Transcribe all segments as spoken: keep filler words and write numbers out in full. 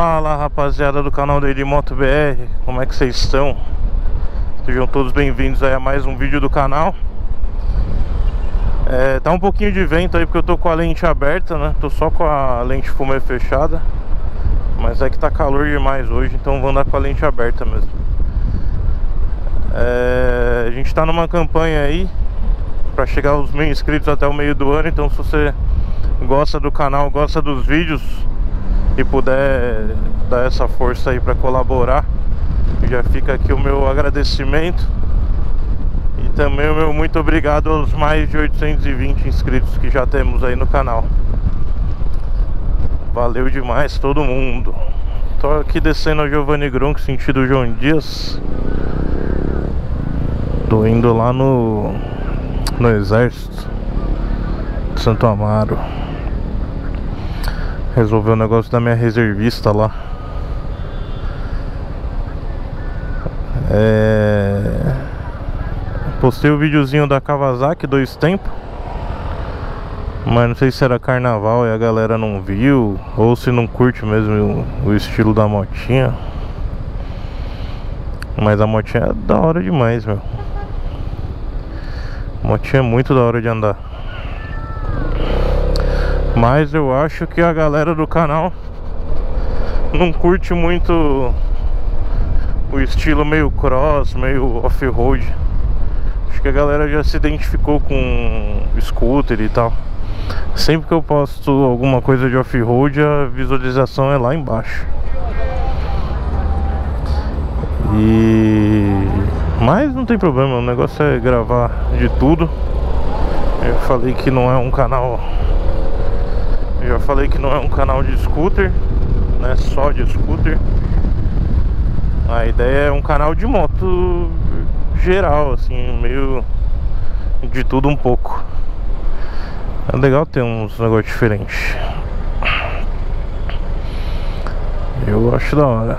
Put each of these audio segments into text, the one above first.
Fala, rapaziada do canal da Edmoto B R, como é que vocês estão? Sejam todos bem-vindos aí a mais um vídeo do canal. é, Tá um pouquinho de vento aí porque eu tô com a lente aberta, né? Tô só com a lente fumê fechada. Mas é que tá calor demais hoje, então vou andar com a lente aberta mesmo. é, A gente tá numa campanha aí pra chegar aos mil inscritos até o meio do ano. Então se você gosta do canal, gosta dos vídeos e puder dar essa força aí pra colaborar, já fica aqui o meu agradecimento. E também o meu muito obrigado aos mais de oitocentos e vinte inscritos que já temos aí no canal. Valeu demais todo mundo. Tô aqui descendo a Giovanni Gronchi, sentido João Dias. Tô indo lá no No Exército de Santo Amaro resolver o negócio da minha reservista lá. É... Postei o videozinho da Kawasaki dois tempos, mas não sei se era carnaval e a galera não viu, ou se não curte mesmo o, o estilo da motinha. Mas a motinha é da hora demais, meu. A motinha é muito da hora de andar. Mas eu acho que a galera do canal não curte muito o estilo meio cross, meio off-road. Acho que a galera já se identificou com scooter e tal. Sempre que eu posto alguma coisa de off-road, a visualização é lá embaixo. E... Mas não tem problema, o negócio é gravar de tudo. Eu falei que não é um canal... Eu já falei que não é um canal de scooter, né? Só de scooter. A ideia é um canal de moto geral, assim, meio de tudo um pouco. É legal ter uns negócios diferentes. Eu acho da hora.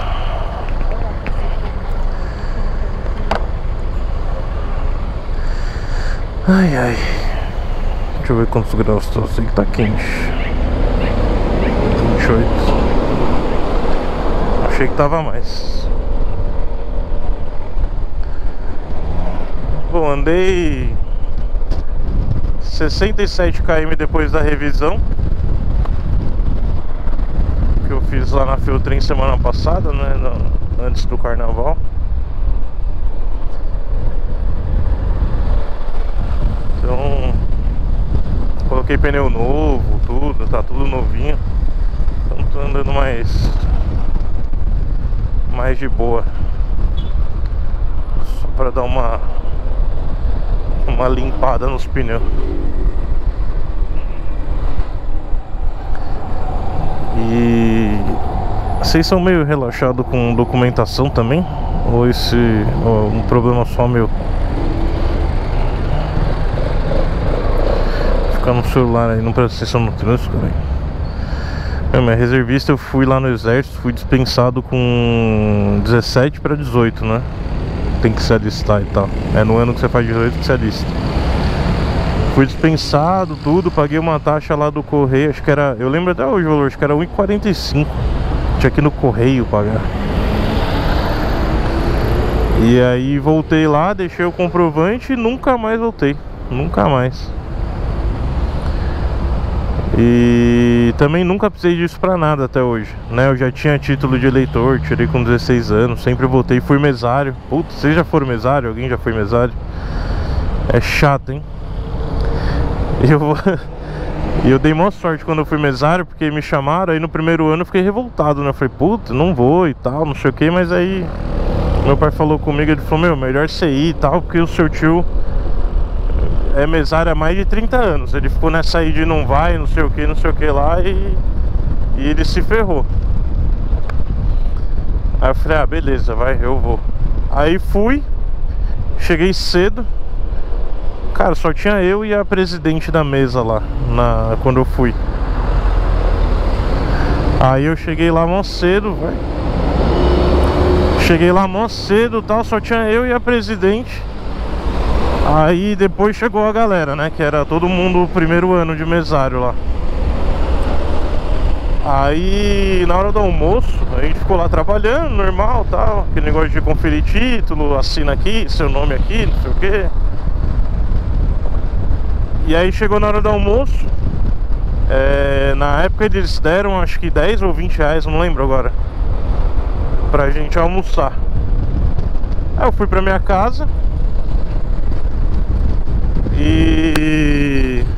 Ai, ai. Deixa eu ver quantos graus tá. Eu sei que tá quente. vinte e oito. Achei que tava mais. Bom, andei sessenta e sete quilômetros depois da revisão que eu fiz lá na Filtrim semana passada, né? No, antes do carnaval. Então coloquei pneu novo, tudo, tá tudo novinho. Então tô andando mais Mais de boa. Só pra dar uma Uma limpada nos pneus. E vocês são meio relaxados com documentação também? Ou esse ou um problema só meu? Ficar no celular aí, não presta atenção no trânsito, velho. É, minha reservista, eu fui lá no Exército, fui dispensado com dezessete para dezoito, né? Tem que se alistar e tal. É no ano que você faz dezoito que se alista. Fui dispensado, tudo, paguei uma taxa lá do correio, acho que era, eu lembro até hoje o valor, acho que era um real e quarenta e cinco. Tinha que ir no correio pagar. E aí voltei lá, deixei o comprovante e nunca mais voltei. Nunca mais. E também nunca precisei disso pra nada até hoje, né? Eu já tinha título de eleitor, tirei com dezesseis anos, sempre voltei, fui mesário. Putz, vocês já foram mesário? Alguém já foi mesário? É chato, hein? Eu, eu dei maior sorte quando eu fui mesário, porque me chamaram, aí no primeiro ano eu fiquei revoltado, né? Eu falei, putz, não vou e tal, não sei o que, mas aí meu pai falou comigo, ele falou, meu, melhor você ir e tal, porque o seu tio é mesário há mais de trinta anos. Ele ficou nessa aí de não vai, não sei o que, não sei o que lá, e, e ele se ferrou. Aí eu falei, ah, beleza, vai, eu vou. Aí fui, cheguei cedo. Cara, só tinha eu e a presidente da mesa lá, na, quando eu fui. Aí eu cheguei lá mó cedo, velho. Cheguei lá mó cedo e tal, só tinha eu e a presidente. Aí depois chegou a galera, né? Que era todo mundo o primeiro ano de mesário lá. Aí na hora do almoço a gente ficou lá trabalhando, normal, tal, aquele negócio de conferir título, assina aqui, seu nome aqui, não sei o que. E aí chegou na hora do almoço, é, na época eles deram acho que dez ou vinte reais, não lembro agora, pra gente almoçar. Aí eu fui pra minha casa e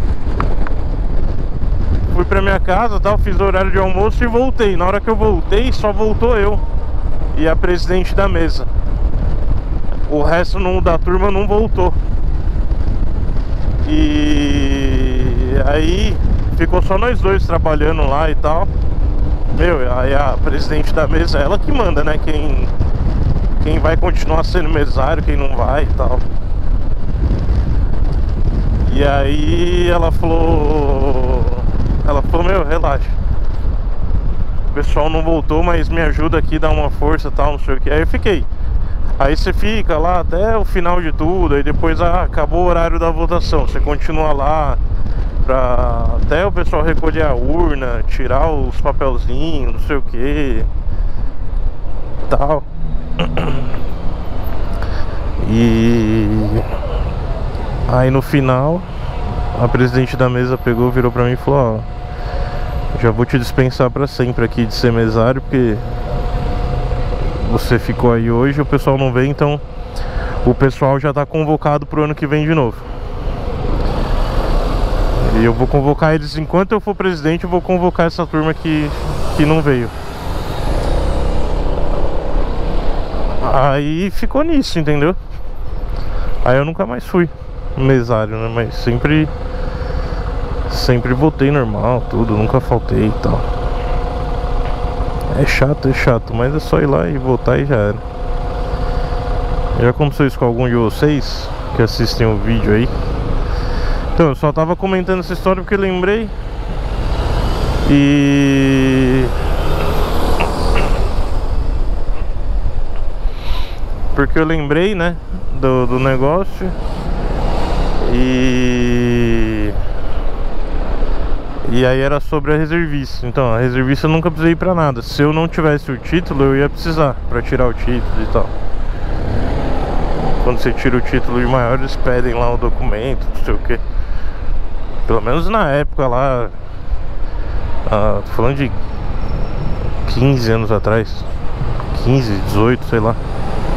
fui pra minha casa, tal, fiz o horário de almoço e voltei. Na hora que eu voltei, só voltou eu e a presidente da mesa. O resto não, da turma não voltou. E aí ficou só nós dois trabalhando lá e tal. Meu, aí a presidente da mesa, ela que manda, né? Quem, quem vai continuar sendo mesário, quem não vai e tal. E aí ela falou... Ela falou, meu, relaxa, o pessoal não voltou, mas me ajuda aqui, dá uma força e tal, não sei o que. Aí eu fiquei. Aí você fica lá até o final de tudo. Aí depois ah, acabou o horário da votação, você continua lá pra... até o pessoal recolher a urna, tirar os papelzinhos, não sei o que tal. E aí no final a presidente da mesa pegou, virou pra mim e falou, ó, já vou te dispensar pra sempre aqui de ser mesário, porque você ficou aí hoje, o pessoal não vem, então o pessoal já tá convocado pro ano que vem de novo. E eu vou convocar eles, enquanto eu for presidente, eu vou convocar essa turma que, que não veio. Aí ficou nisso, entendeu? Aí eu nunca mais fui mesário, né? Mas sempre Sempre votei normal, tudo, nunca faltei e tal. É chato, é chato, mas é só ir lá e votar e já era. Já aconteceu isso com algum de vocês que assistem o vídeo aí? Então, eu só tava comentando essa história porque lembrei. E... porque eu lembrei, né, do, do negócio. E... E aí era sobre a reservista. Então, a reservista eu nunca precisei pra nada. Se eu não tivesse o título, eu ia precisar pra tirar o título e tal. Quando você tira o título de maior, eles pedem lá o documento, não sei o que. Pelo menos na época lá, ah, tô falando de quinze anos atrás, quinze, dezoito, sei lá.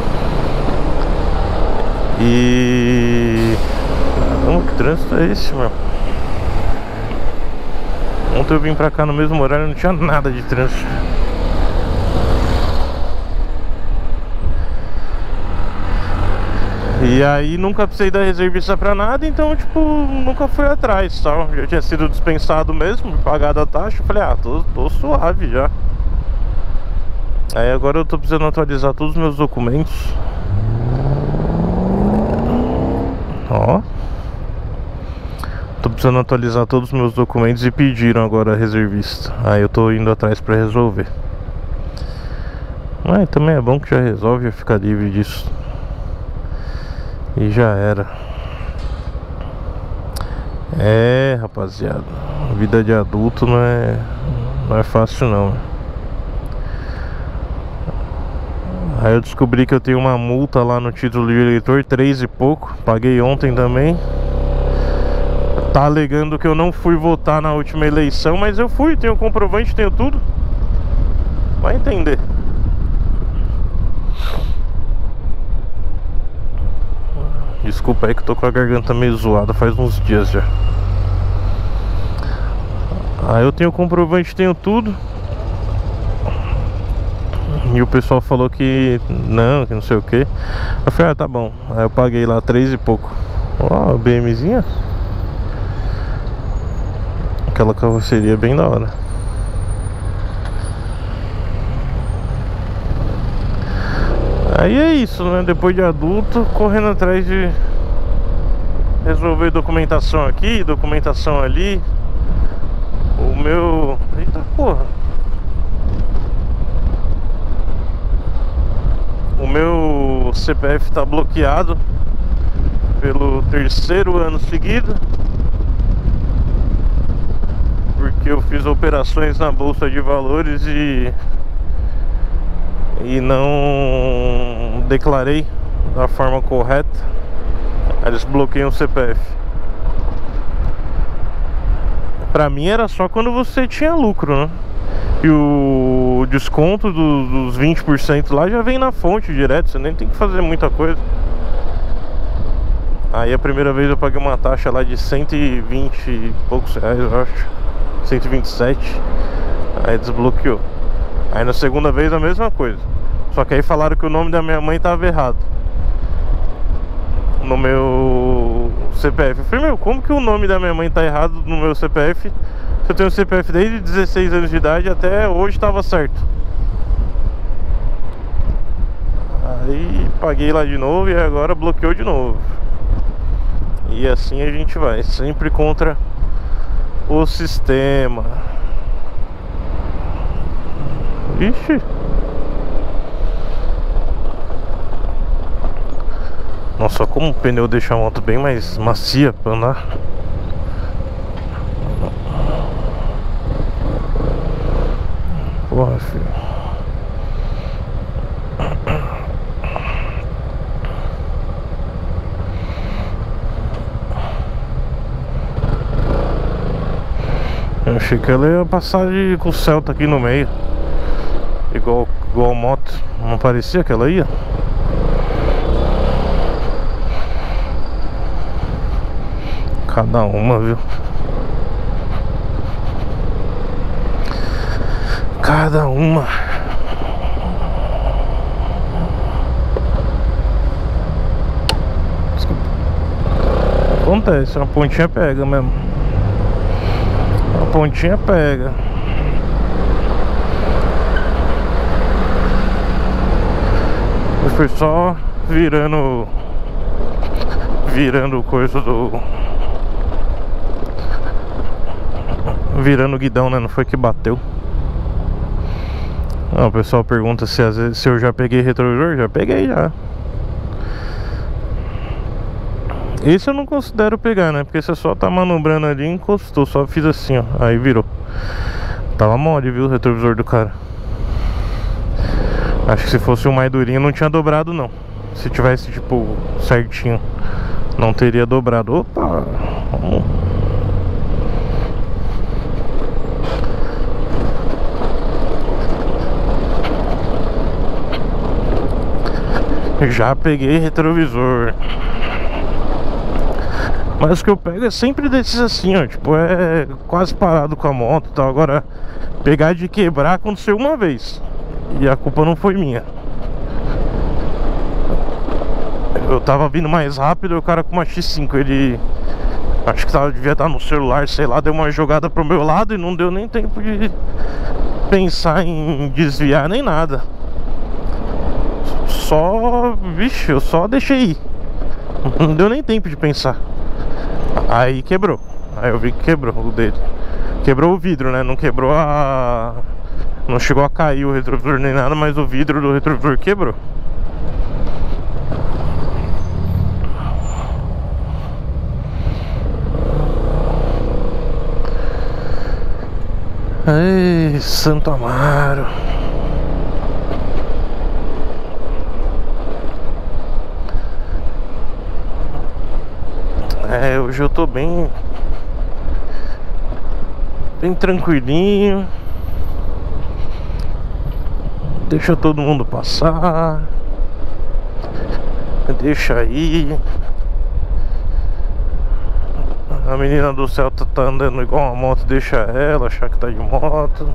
E... caramba, que trânsito é esse, meu? Ontem eu vim pra cá no mesmo horário e não tinha nada de trânsito. E aí nunca precisei da reservista pra nada, então tipo, nunca fui atrás, tal. Já tinha sido dispensado mesmo, pagado a taxa. Eu falei, ah, tô, tô suave já. Aí agora eu tô precisando atualizar todos os meus documentos. Ó, tô precisando atualizar todos os meus documentos e pediram agora a reservista. Aí eu tô indo atrás pra resolver. Mas também é bom que já resolve, eu ficar livre disso. E já era. É, rapaziada, vida de adulto não é, não é fácil não. Aí eu descobri que eu tenho uma multa lá no título de eleitor, três e pouco. Paguei ontem também. Tá alegando que eu não fui votar na última eleição, mas eu fui, tenho comprovante, tenho tudo. Vai entender. Desculpa aí que eu tô com a garganta meio zoada faz uns dias já. Aí eu tenho comprovante, tenho tudo. E o pessoal falou que não, que não sei o que. Eu falei, ah, tá bom. Aí eu paguei lá três e pouco. Ó, a BMzinha. Aquela carroceria bem da hora. Aí é isso, né? Depois de adulto, correndo atrás de resolver documentação aqui, documentação ali. O meu... eita porra. O meu C P F tá bloqueado pelo terceiro ano seguido, porque que eu fiz operações na bolsa de valores e e não declarei da forma correta. Eles bloqueiam o C P F. Pra mim era só quando você tinha lucro, né? E o desconto do, dos vinte por cento lá já vem na fonte direto, você nem tem que fazer muita coisa. Aí a primeira vez eu paguei uma taxa lá de cento e vinte e poucos reais, eu acho, cento e vinte e sete. Aí desbloqueou. Aí na segunda vez a mesma coisa. Só que aí falaram que o nome da minha mãe tava errado no meu C P F. Eu falei, meu, como que o nome da minha mãe tá errado no meu C P F? Eu tenho C P F desde dezesseis anos de idade, até hoje tava certo. Aí paguei lá de novo e agora bloqueou de novo. E assim a gente vai, sempre contra o sistema. Ixi. Nossa, como o pneu deixa a moto bem mais macia pra andar. Porra, filho. Eu achei que ela ia passar de, com o Celta aqui no meio, Igual, igual a moto. Não parecia que ela ia? Cada uma, viu? Cada uma. Acontece, uma pontinha pega mesmo. Uma pontinha pega. Eu fui só virando Virando coisa do Virando o guidão, né? Não foi que bateu. Não, o pessoal pergunta se, às vezes, se eu já peguei retrovisor. Já peguei, já. Esse eu não considero pegar, né? Porque você só tá manobrando ali e encostou. Só fiz assim, ó. Aí virou. Tava mole, viu? O retrovisor do cara. Acho que se fosse um mais durinho não tinha dobrado, não. Se tivesse, tipo, certinho, não teria dobrado. Opa! Vamos. Já peguei retrovisor. Mas o que eu pego é sempre desses assim, ó. Tipo, é quase parado com a moto e tal. Agora, pegar de quebrar aconteceu uma vez. E a culpa não foi minha. Eu tava vindo mais rápido e o cara com uma X cinco, ele... Acho que tava, devia estar no celular, sei lá. Deu uma jogada pro meu lado e não deu nem tempo de pensar em desviar nem nada. Só... Vixe, eu só deixei ir. Não deu nem tempo de pensar. Aí quebrou. Aí eu vi que quebrou o dele. Quebrou o vidro, né? Não quebrou a... Não chegou a cair o retrovisor nem nada, mas o vidro do retrovisor quebrou. Ei, Santo Amaro. É, hoje eu tô bem Bem tranquilinho. Deixa todo mundo passar. Deixa aí. A menina do céu tá, tá andando igual uma moto. Deixa ela achar que tá de moto.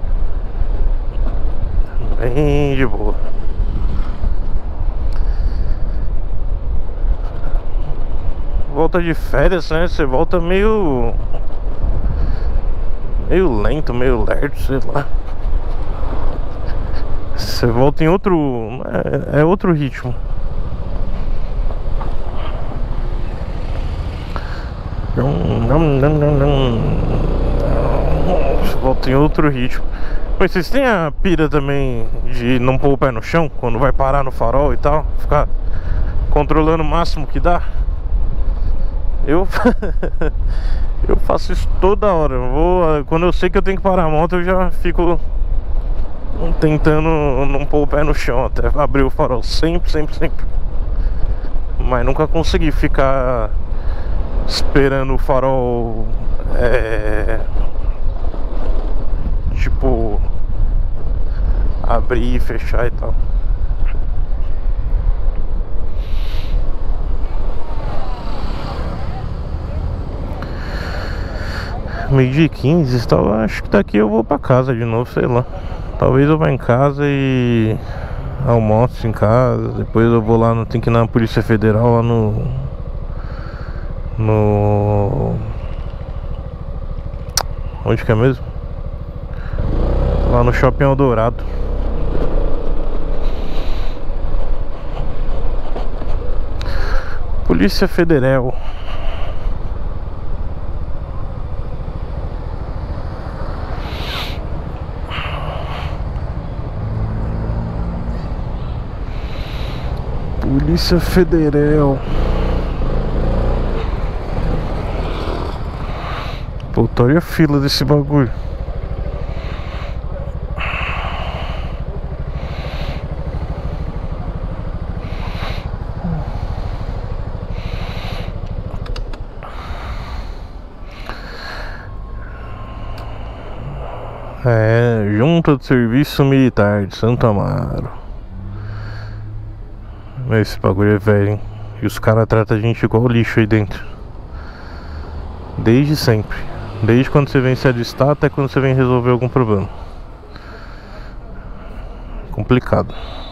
Bem de boa. Volta de férias, né? Você volta meio Meio lento, meio lerdo, sei lá. Você volta em outro... É, é outro ritmo. Você volta em outro ritmo. Mas vocês têm a pira também de não pôr o pé no chão quando vai parar no farol e tal? Ficar controlando o máximo que dá? Eu Eu faço isso toda hora. Eu vou, quando eu sei que eu tenho que parar a moto, eu já fico tentando não pôr o pé no chão até abrir o farol. Sempre, sempre, sempre. Mas nunca consegui ficar esperando o farol é, tipo abrir e fechar e tal. Meio-dia e quinze, então acho que daqui eu vou pra casa de novo, sei lá. Talvez eu vá em casa e almoço em casa. Depois eu vou lá, no, tem que ir na Polícia Federal lá no No onde que é mesmo? Lá no Shopping Eldorado. Polícia Federal. Polícia Federal. Puta, olha a fila desse bagulho. É, Junta de Serviço Militar de Santo Amaro. Esse bagulho é velho, hein? E os caras tratam a gente igual lixo aí dentro. Desde sempre. Desde quando você vem se alistar até quando você vem resolver algum problema. Complicado.